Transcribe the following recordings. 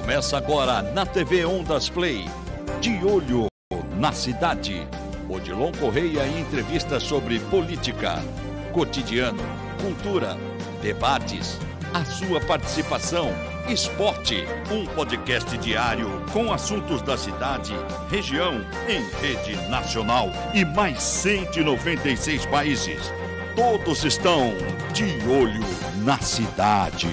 Começa agora na TV Ondas Play, De Olho na Cidade. Odilon Correia em entrevistas sobre política, cotidiano, cultura, debates, a sua participação, esporte, um podcast diário com assuntos da cidade, região, em rede nacional e mais 196 países. Todos estão de olho na cidade.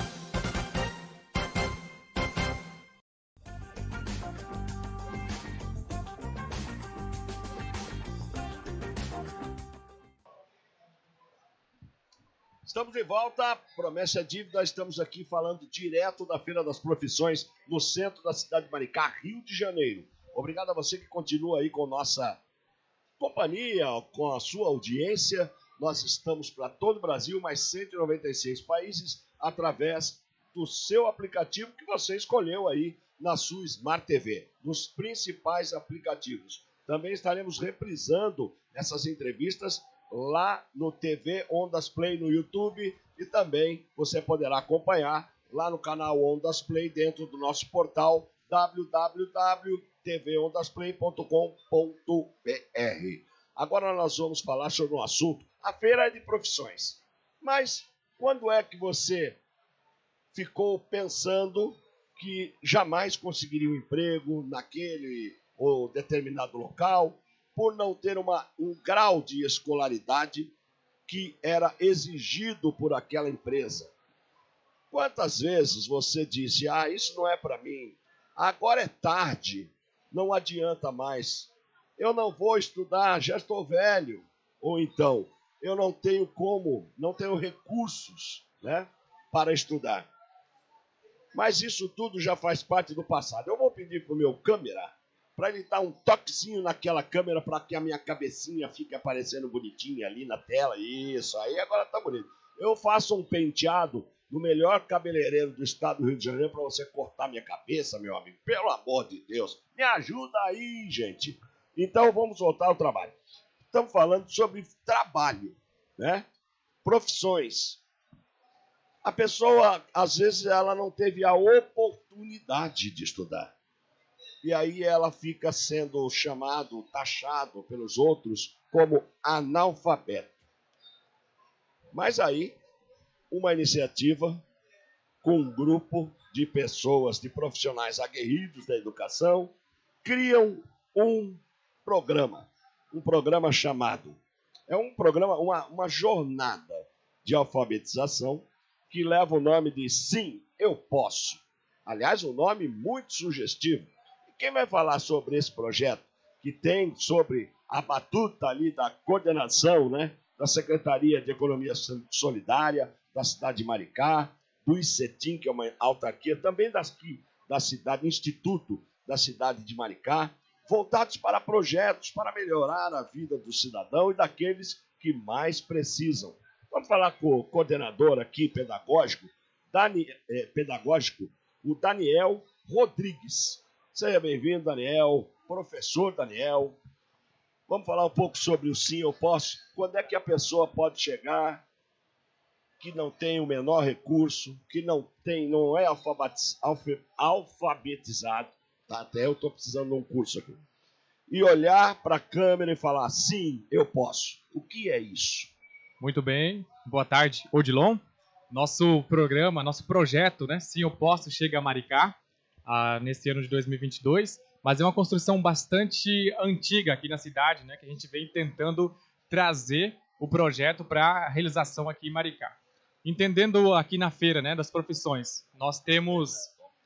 Estamos de volta, promessa é dívida, estamos aqui falando direto da Feira das Profissões, no centro da cidade de Maricá, Rio de Janeiro. Obrigado a você que continua aí com nossa companhia, com a sua audiência. Nós estamos para todo o Brasil, mais 196 países, através do seu aplicativo que você escolheu aí na sua Smart TV, nos principais aplicativos. Também estaremos reprisando essas entrevistas lá no TV Ondas Play no YouTube e também você poderá acompanhar lá no canal Ondas Play dentro do nosso portal www.tvondasplay.com.br. Agora nós vamos falar sobre um assunto. A feira é de profissões, mas quando é que você ficou pensando que jamais conseguiria um emprego naquele ou determinado local, por não ter um grau de escolaridade que era exigido por aquela empresa? Quantas vezes você disse, isso não é para mim, agora é tarde, não adianta mais, eu não vou estudar, já estou velho, ou então, eu não tenho recursos, né, para estudar. Mas isso tudo já faz parte do passado. Eu vou pedir para o meu câmera para ele dar um toquezinho naquela câmera para que a minha cabecinha fique aparecendo bonitinha ali na tela. Isso, aí agora tá bonito. Eu faço um penteado no melhor cabeleireiro do estado do Rio de Janeiro para você cortar minha cabeça, meu amigo. Pelo amor de Deus, me ajuda aí, gente. Então vamos voltar ao trabalho. Estamos falando sobre trabalho, né? Profissões. A pessoa, às vezes, ela não teve a oportunidade de estudar. E aí ela fica sendo taxado pelos outros como analfabeto. Mas aí, uma iniciativa com um grupo de pessoas, de profissionais aguerridos da educação, criam um programa chamado, uma jornada de alfabetização que leva o nome de Sim, Eu Posso. Aliás, um nome muito sugestivo. Quem vai falar sobre esse projeto, que tem sobre a batuta ali da coordenação, né, da Secretaria de Economia Solidária, da cidade de Maricá, do ICETIM, que é uma autarquia, também da cidade, Instituto da cidade de Maricá, voltados para projetos para melhorar a vida do cidadão e daqueles que mais precisam. Vamos falar com o coordenador aqui, pedagógico, o Daniel Rodrigues. Seja bem-vindo, Daniel, professor Daniel. Vamos falar um pouco sobre o Sim, Eu Posso. Quando é que a pessoa pode chegar, que não tem o menor recurso, que não é alfabetizado, tá? Até eu estou precisando de um curso aqui, e olhar para a câmera e falar, sim, eu posso. O que é isso? Muito bem, boa tarde, Odilon. Nosso programa, nosso projeto, né? Sim, Eu Posso, chega a Maricá. Nesse ano de 2022, mas é uma construção bastante antiga aqui na cidade, né, que a gente vem tentando trazer o projeto para a realização aqui em Maricá. Entendendo aqui na feira, né, das profissões, nós temos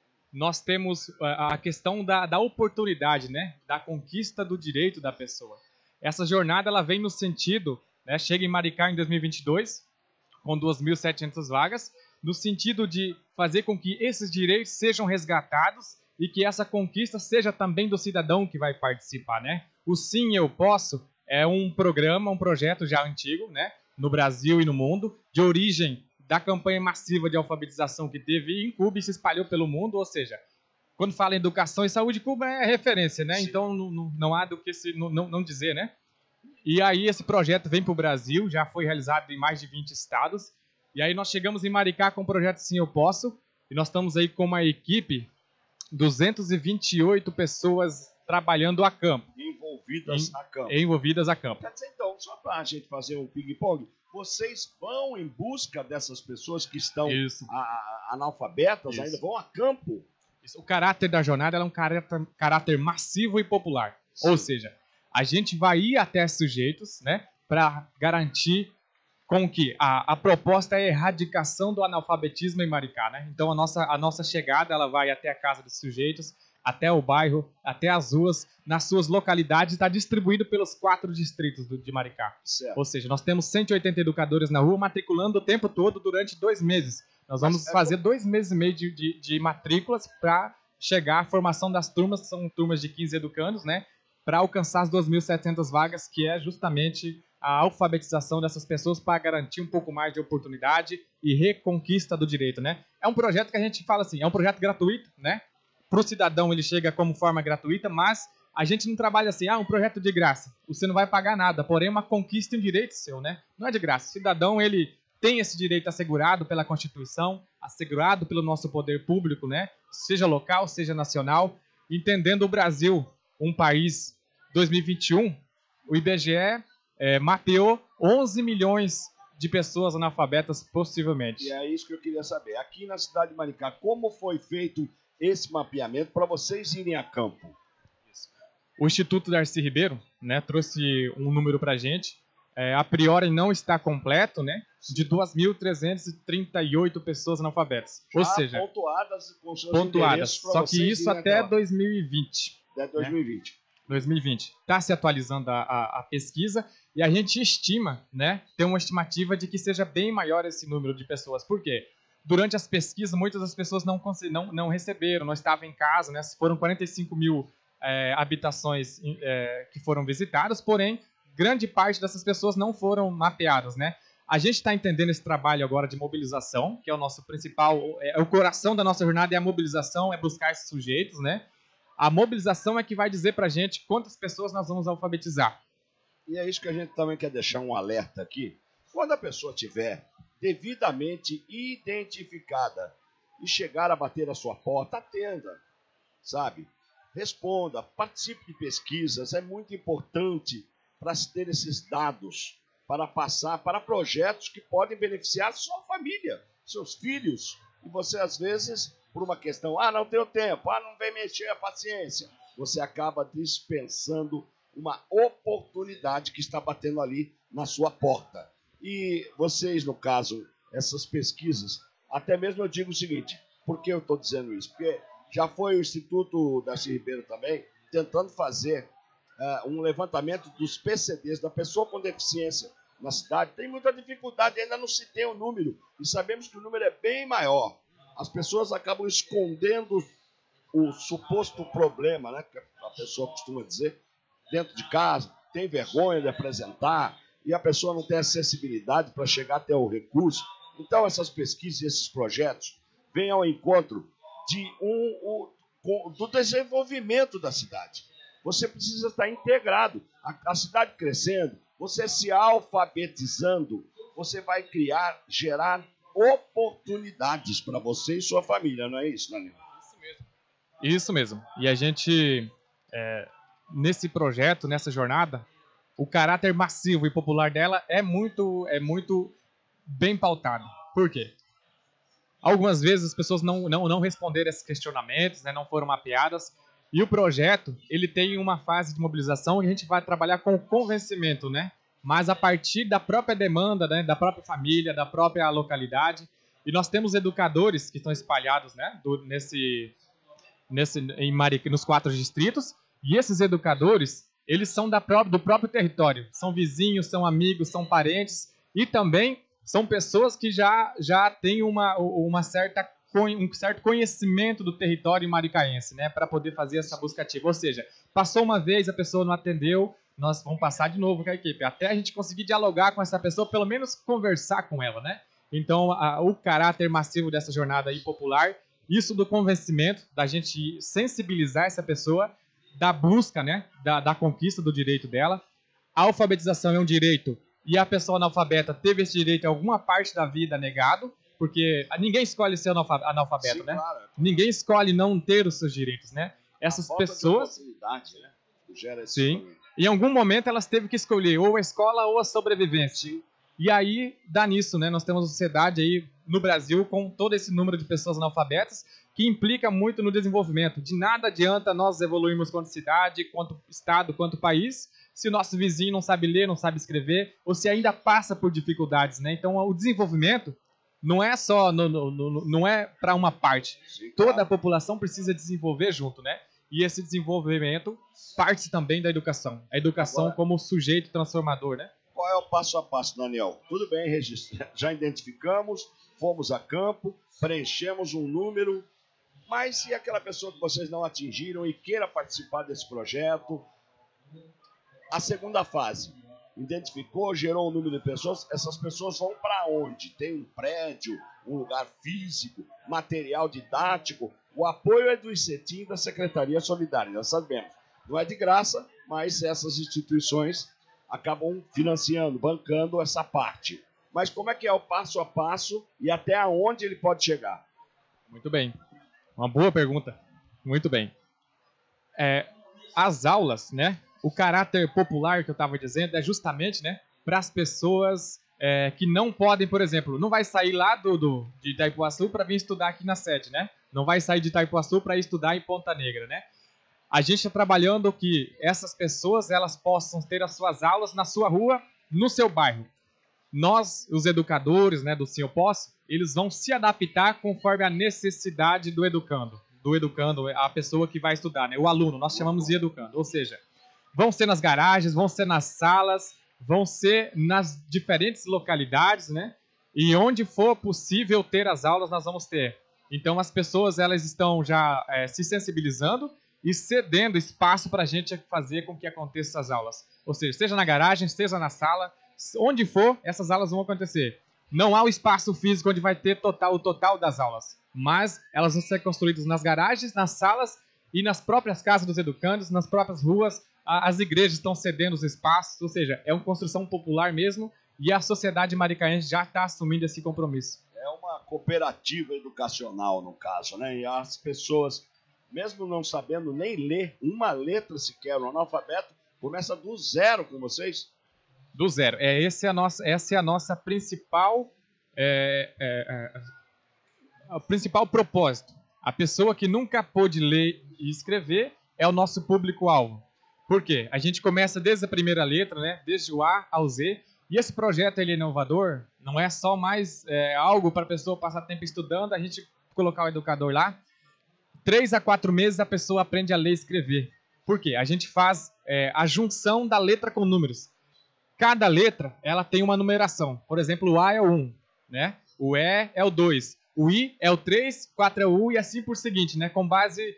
a questão da oportunidade, né, da conquista do direito da pessoa. Essa jornada ela vem no sentido, né, chega em Maricá em 2022, com 2.700 vagas, no sentido de fazer com que esses direitos sejam resgatados e que essa conquista seja também do cidadão que vai participar, né? O Sim, Eu Posso é um projeto já antigo, né? No Brasil e no mundo, de origem da campanha massiva de alfabetização que teve em Cuba e se espalhou pelo mundo, ou seja, quando fala em educação e saúde, Cuba é referência, né? Sim. Então não há do que não dizer, né? E aí esse projeto vem para o Brasil, já foi realizado em mais de 20 estados. E aí nós chegamos em Maricá com o projeto Sim, Eu Posso. E nós estamos aí com uma equipe 228 pessoas trabalhando a campo. Envolvidas a campo. Quer dizer, então, só para a gente fazer um ping-pong, vocês vão em busca dessas pessoas que estão analfabetas, Isso. ainda vão a campo? O caráter da jornada é um caráter massivo e popular. Sim. Ou seja, a gente vai ir até sujeitos, né, para garantir com que a proposta é a erradicação do analfabetismo em Maricá, né? Então a nossa chegada ela vai até a casa dos sujeitos, até o bairro, até as ruas, nas suas localidades, está distribuído pelos 4 distritos de Maricá. Certo. Ou seja, nós temos 180 educadores na rua matriculando o tempo todo durante 2 meses. Nós vamos fazer 2 meses e meio de matrículas para chegar à formação das turmas, que são turmas de 15 educandos, né? Para alcançar as 2.700 vagas, que é justamente a alfabetização dessas pessoas para garantir um pouco mais de oportunidade e reconquista do direito, né? É um projeto que a gente fala assim, é um projeto gratuito, né? Para o cidadão ele chega como forma gratuita, mas a gente não trabalha assim, um projeto de graça, você não vai pagar nada, porém uma conquista e um direito seu, né? Não é de graça, o cidadão ele tem esse direito assegurado pela Constituição, assegurado pelo nosso poder público, né? Seja local, seja nacional, entendendo o Brasil, um país 2021, o IBGE mapeou 11 milhões de pessoas analfabetas possivelmente. E é isso que eu queria saber. Aqui na cidade de Maricá, como foi feito esse mapeamento para vocês irem a campo? O Instituto Darcy Ribeiro, né, trouxe um número para a gente. A priori não está completo, né? De 2.338 pessoas analfabetas. Ou seja, pontuadas com seus pontuadas. Só que isso até 2020. Até 2020. Né? 2020. Está se atualizando a pesquisa e a gente estima, né? Tem uma estimativa de que seja bem maior esse número de pessoas. Por quê? Durante as pesquisas, muitas das pessoas não receberam, não estavam em casa, né? Foram 45 mil habitações que foram visitadas, porém, grande parte dessas pessoas não foram mapeadas, né? A gente está entendendo esse trabalho agora de mobilização, que é o nosso principal, o coração da nossa jornada é a mobilização, é buscar esses sujeitos, né? A mobilização é que vai dizer para a gente quantas pessoas nós vamos alfabetizar. E é isso que a gente também quer deixar um alerta aqui. Quando a pessoa tiver devidamente identificada e chegar a bater a sua porta, atenda, sabe? Responda, participe de pesquisas, é muito importante para se ter esses dados, para passar para projetos que podem beneficiar a sua família, seus filhos. E você, às vezes, por uma questão, não tenho tempo, não vem mexer a paciência, você acaba dispensando uma oportunidade que está batendo ali na sua porta. E vocês, no caso, essas pesquisas, até mesmo eu digo o seguinte, por que eu estou dizendo isso? Porque já foi o Instituto Darcy Ribeiro também tentando fazer um levantamento dos PCDs, da pessoa com deficiência na cidade. Tem muita dificuldade, ainda não se tem o número, e sabemos que o número é bem maior. As pessoas acabam escondendo o suposto problema, né, que a pessoa costuma dizer, dentro de casa, tem vergonha de apresentar, e a pessoa não tem acessibilidade para chegar até o recurso. Então, essas pesquisas e esses projetos vêm ao encontro do desenvolvimento da cidade. Você precisa estar integrado. A cidade crescendo, você se alfabetizando, você vai gerar oportunidades para você e sua família, não é isso, Danilo? Isso mesmo. E a gente, nesse projeto, nessa jornada, o caráter massivo e popular dela é muito bem pautado. Por quê? Algumas vezes as pessoas não responderam esses questionamentos, né, não foram mapeadas. E o projeto, ele tem uma fase de mobilização e a gente vai trabalhar com o convencimento, né? Mas a partir da própria demanda, né, da própria família, da própria localidade. E nós temos educadores que estão espalhados, né, nos 4 distritos. E esses educadores, eles são do próprio território. São vizinhos, são amigos, são parentes e também são pessoas que já têm um certo conhecimento do território maricaense, né, para poder fazer essa busca ativa. Ou seja, passou uma vez, a pessoa não atendeu, nós vamos passar de novo com a equipe, até a gente conseguir dialogar com essa pessoa, pelo menos conversar com ela, né? Então, o caráter massivo dessa jornada aí popular, isso do convencimento, da gente sensibilizar essa pessoa, da busca, né, da conquista do direito dela. A alfabetização é um direito e a pessoa analfabeta teve esse direito em alguma parte da vida negado. Porque ninguém escolhe ser analfabeto, Sim, né? claro. Ninguém escolhe não ter os seus direitos, né? Essas A falta pessoas... de oportunidade, né? Gera esse Sim. problema. Em algum momento elas teve que escolher ou a escola ou a sobrevivência. Sim. E aí dá nisso, né? Nós temos uma sociedade aí no Brasil com todo esse número de pessoas analfabetas que implica muito no desenvolvimento. De nada adianta nós evoluirmos quanto cidade, quanto estado, quanto país, se o nosso vizinho não sabe ler, não sabe escrever, ou se ainda passa por dificuldades, né? Então o desenvolvimento não é só não é para uma parte. Sim, Toda claro. a população precisa desenvolver junto, né? E esse desenvolvimento parte também da educação. A educação Agora, como sujeito transformador, né? qual é o passo a passo, Daniel? Tudo bem, já identificamos, fomos a campo, preenchemos um número, mas e aquela pessoa que vocês não atingiram e queira participar desse projeto? A segunda fase, identificou, gerou um número de pessoas, essas pessoas vão para onde? Tem um prédio, um lugar físico, material didático? O apoio é do ICETIM, da Secretaria Solidária, nós sabemos. Não é de graça, mas essas instituições acabam financiando, bancando essa parte. Mas como é que é o passo a passo e até onde ele pode chegar? Muito bem. Uma boa pergunta. Muito bem. As aulas, né? O caráter popular que eu estava dizendo é justamente, né, para as pessoas que não podem, por exemplo, não vai sair lá de Itaipuaçu para vir estudar aqui na sede, né? Não vai sair de Itaipuaçu para estudar em Ponta Negra, né? A gente está trabalhando que essas pessoas elas possam ter as suas aulas na sua rua, no seu bairro. Nós, os educadores, né, do Sim Eu Posso, eles vão se adaptar conforme a necessidade do educando, a pessoa que vai estudar, né, o aluno, nós chamamos de educando, ou seja, vão ser nas garagens, vão ser nas salas, vão ser nas diferentes localidades, né, e onde for possível ter as aulas, nós vamos ter. Então, as pessoas elas estão já se sensibilizando e cedendo espaço para a gente fazer com que aconteçam essas aulas. Ou seja, seja na garagem, seja na sala, onde for, essas aulas vão acontecer. Não há o espaço físico onde vai ter o total das aulas, mas elas vão ser construídas nas garagens, nas salas e nas próprias casas dos educandos, nas próprias ruas. As igrejas estão cedendo os espaços, ou seja, é uma construção popular mesmo e a sociedade maricaense já está assumindo esse compromisso. É uma cooperativa educacional, no caso, né? E as pessoas, mesmo não sabendo nem ler uma letra sequer, o analfabeto começa do zero com vocês? Do zero. Essa é a nossa principal, o principal propósito. A pessoa que nunca pôde ler e escrever é o nosso público-alvo. Por quê? A gente começa desde a primeira letra, né? Desde o A ao Z. E esse projeto ele é inovador, não é só mais algo para a pessoa passar tempo estudando, a gente colocar o educador lá. 3 a 4 meses a pessoa aprende a ler e escrever. Por quê? A gente faz a junção da letra com números. Cada letra ela tem uma numeração. Por exemplo, o A é o 1, né? O E é o 2, o I é o 3, 4 é o U e assim por seguinte, né? Com base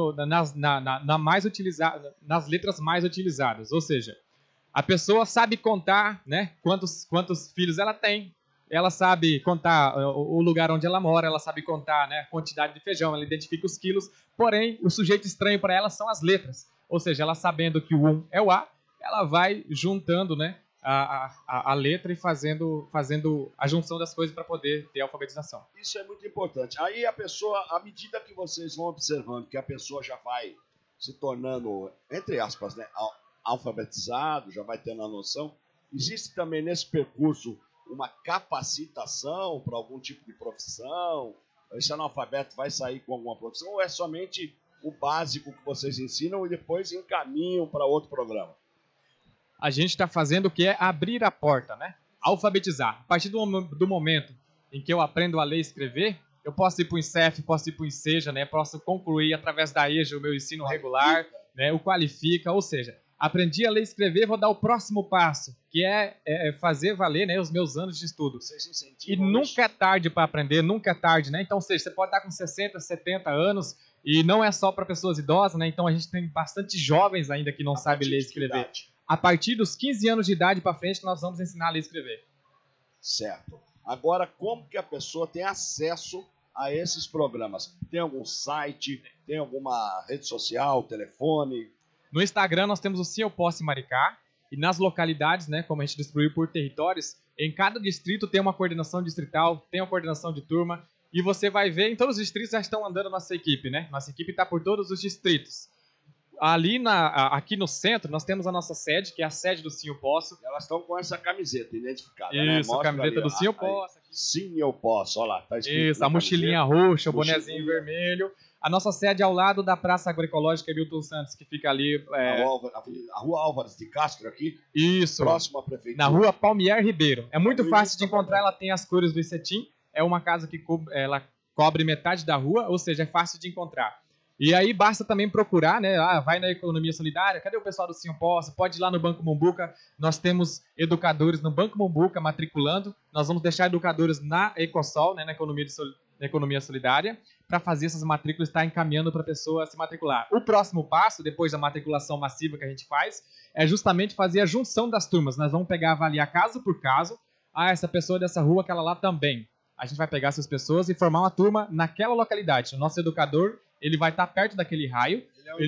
nas letras mais utilizadas. Ou seja, a pessoa sabe contar, né? Quantos filhos ela tem. Ela sabe contar o lugar onde ela mora, ela sabe contar, né, a quantidade de feijão, ela identifica os quilos, porém, o sujeito estranho para ela são as letras. Ou seja, ela sabendo que o 1 é o A, ela vai juntando, né, a letra e fazendo a junção das coisas para poder ter alfabetização. Isso é muito importante. Aí a pessoa, à medida que vocês vão observando que a pessoa já vai se tornando, entre aspas, né, alfabetizado, já vai tendo a noção, existe também nesse percurso uma capacitação para algum tipo de profissão? Esse analfabeto vai sair com alguma profissão ou é somente o básico que vocês ensinam e depois encaminham para outro programa? A gente está fazendo o que é abrir a porta, né? Alfabetizar. A partir do momento em que eu aprendo a ler e escrever, eu posso ir para o INCEF, posso ir para o INSEJA, né? Posso concluir através da EJA o meu ensino regular, né? O Qualifica, ou seja, aprendi a ler e escrever, vou dar o próximo passo, que é fazer valer, né, os meus anos de estudo. E nunca é tarde para aprender, nunca é tarde, né? Então, ou seja, você pode estar com 60, 70 anos e não é só para pessoas idosas, né? Então a gente tem bastante jovens ainda que não sabem ler e escrever. A partir dos 15 anos de idade para frente, nós vamos ensinar a ler e escrever. Certo. Agora, como que a pessoa tem acesso a esses programas? Tem algum site? Tem alguma rede social, telefone? No Instagram nós temos o Sim Eu Posso em Maricá. E nas localidades, né, como a gente distribuiu por territórios, Em cada distrito tem uma coordenação distrital, tem uma coordenação de turma, e você vai ver, em todos os distritos já estão andando nossa equipe, né? Nossa equipe está por todos os distritos. Aqui no centro, nós temos a nossa sede, que é a sede do Sim Eu Posso. Elas estão com essa camiseta identificada, né? Isso, a camiseta ali, do Sim Eu Posso. Sim Eu Posso, olha lá, tá escrito. Isso, a mochilinha roxa, o bonezinho vermelho. A nossa sede é ao lado da Praça Agroecológica Milton Santos, que fica ali... A Rua Álvares de Castro aqui. Isso. Próximo à prefeitura. Na Rua Palmier Ribeiro. É muito fácil de encontrar, ela tem as cores do ICETIM. É uma casa que ela cobre metade da rua, ou seja, é fácil de encontrar. E aí basta também procurar, né? Vai na Economia Solidária, cadê o pessoal do Sim Eu Posso? Pode ir lá no Banco Mombuca, nós temos educadores no Banco Mombuca matriculando, nós vamos deixar educadores na Ecosol, né, na Economia Solidária, para fazer essas matrículas, estar encaminhando para a pessoa se matricular. O próximo passo, depois da matriculação massiva que a gente faz, é justamente fazer a junção das turmas. Nós vamos pegar, avaliar caso por caso, essa pessoa dessa rua, aquela lá também. A gente vai pegar essas pessoas e formar uma turma naquela localidade. O nosso educador, ele vai estar perto daquele raio.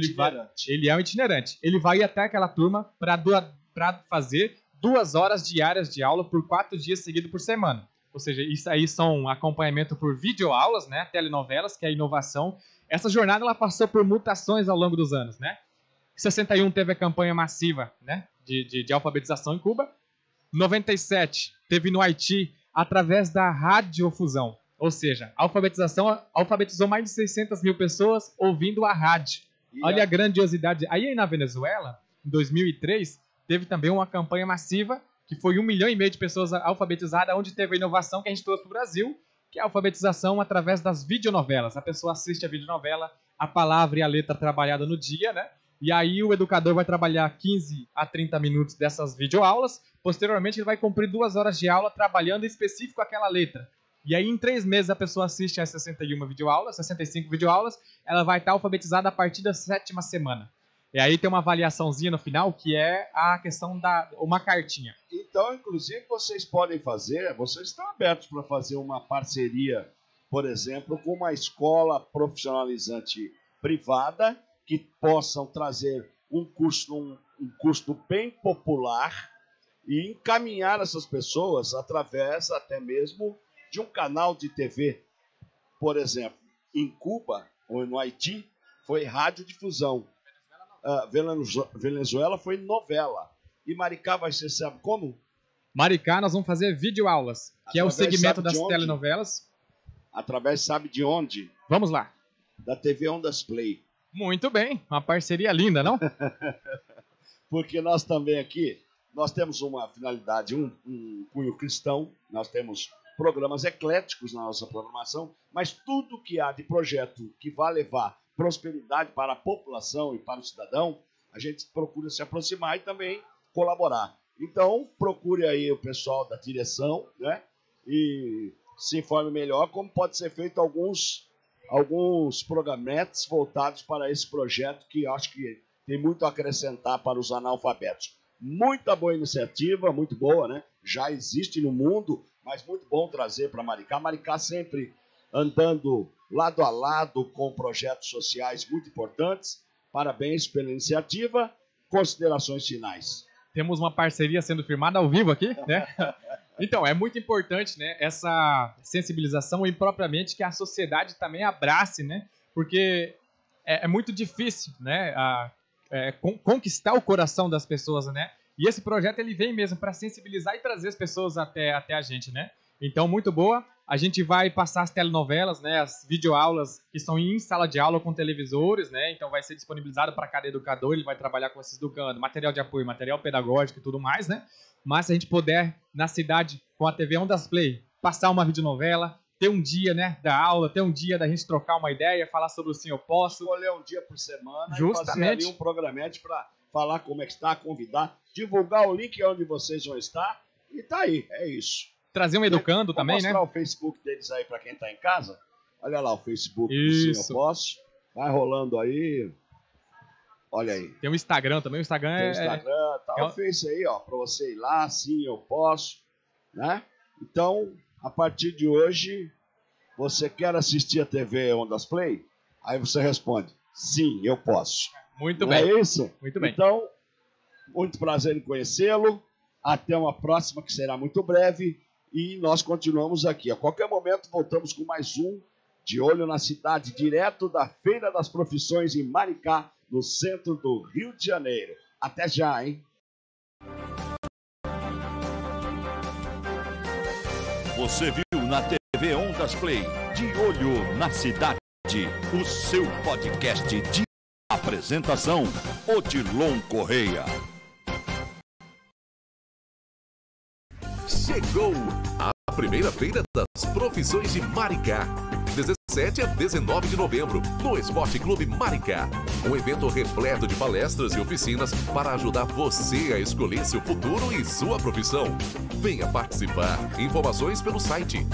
Ele é um itinerante. Ele vai ir até aquela turma para fazer 2 horas diárias de aula por 4 dias seguidos por semana. Ou seja, isso aí são acompanhamento por videoaulas, né? Telenovelas, que é a inovação. Essa jornada ela passou por mutações ao longo dos anos, né? Em 61 teve a campanha massiva, né? de alfabetização em Cuba. Em 97 teve no Haiti através da radiofusão. Ou seja, a alfabetização alfabetizou mais de 600 mil pessoas ouvindo a rádio. Olha a grandiosidade. Aí na Venezuela, em 2003, teve também uma campanha massiva, que foi 1,5 milhão de pessoas alfabetizadas, onde teve a inovação que a gente trouxe para o Brasil, que é a alfabetização através das videonovelas. A pessoa assiste a videonovela, a palavra e a letra trabalhada no dia, né? E aí o educador vai trabalhar 15 a 30 minutos dessas videoaulas. Posteriormente, ele vai cumprir 2 horas de aula trabalhando em específico aquela letra. E aí, em 3 meses, a pessoa assiste às 61 videoaulas, 65 videoaulas, ela vai estar alfabetizada a partir da 7ª semana. E aí tem uma avaliaçãozinha no final, que é a questão uma cartinha. Então, inclusive, vocês estão abertos para fazer uma parceria, por exemplo, com uma escola profissionalizante privada, que possam trazer um custo bem popular e encaminhar essas pessoas através até mesmo de um canal de TV. Por exemplo, em Cuba ou no Haiti foi radiodifusão. Venezuela foi novela. E Maricá vai ser, sabe como? Maricá nós vamos fazer videoaulas, que é o segmento das telenovelas. Através, sabe de onde? Vamos lá. Da TV Ondas Play. Muito bem, uma parceria linda, não? Porque nós também aqui, nós temos uma finalidade, um cunho cristão, nós temos programas ecléticos na nossa programação, mas tudo que há de projeto que vai levar prosperidade para a população e para o cidadão, a gente procura se aproximar e também colaborar. Então, procure aí o pessoal da direção, né? E se informe melhor como pode ser feito alguns programetes voltados para esse projeto que acho que tem muito a acrescentar para os analfabetos. Muita boa iniciativa, muito boa, né? Já existe no mundo, mas muito bom trazer para Maricá. Maricá sempre andando lado a lado com projetos sociais muito importantes. Parabéns pela iniciativa. Considerações finais. Temos uma parceria sendo firmada ao vivo aqui, né? Então, é muito importante, né, essa sensibilização e propriamente que a sociedade também abrace, né? Porque é muito difícil, né, conquistar o coração das pessoas, né? E esse projeto ele vem mesmo para sensibilizar e trazer as pessoas até a gente, né? Então, muito boa. A gente vai passar as telenovelas, né, as videoaulas que são em sala de aula com televisores, né? Então vai ser disponibilizado para cada educador, ele vai trabalhar com esses educando, material de apoio, material pedagógico e tudo mais, né? Mas se a gente puder, na cidade, com a TV Ondas Play, passar uma videonovela, ter um dia, né, da aula, ter um dia da gente trocar uma ideia, falar sobre o Sim Eu Posso. Escolher um dia por semana. Justamente. E fazer ali um programete para falar como é que está, convidar, divulgar o link onde vocês vão estar. E tá aí, é isso. Trazer um educando Vou também, né? mostrar o Facebook deles aí para quem está em casa. Olha lá o Facebook do Sim Eu Posso. Vai rolando aí. Olha aí. Tem o Instagram também. O Instagram Tem o Instagram, tá o Face aí, ó, para você ir lá, Sim Eu Posso, né? Então, a partir de hoje, você quer assistir a TV Ondas Play? Aí você responde, sim, eu posso. Muito Não bem. É isso? Muito bem. Então, muito prazer em conhecê-lo. Até uma próxima, que será muito breve. E nós continuamos aqui. A qualquer momento voltamos com mais um De Olho na Cidade, direto da Feira das Profissões em Maricá, no centro do Rio de Janeiro. Até já, hein? Você viu na TV Ondas Play, De Olho na Cidade, o seu podcast de apresentação, Odilon Correia. Chegou a primeira feira das profissões de Maricá. 17 a 19 de novembro, no Esporte Clube Maricá. Um evento repleto de palestras e oficinas para ajudar você a escolher seu futuro e sua profissão. Venha participar. Informações pelo site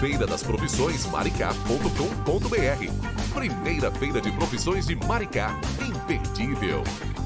feiradasprofissõesmaricá.com.br. Primeira feira de profissões de Maricá. Imperdível.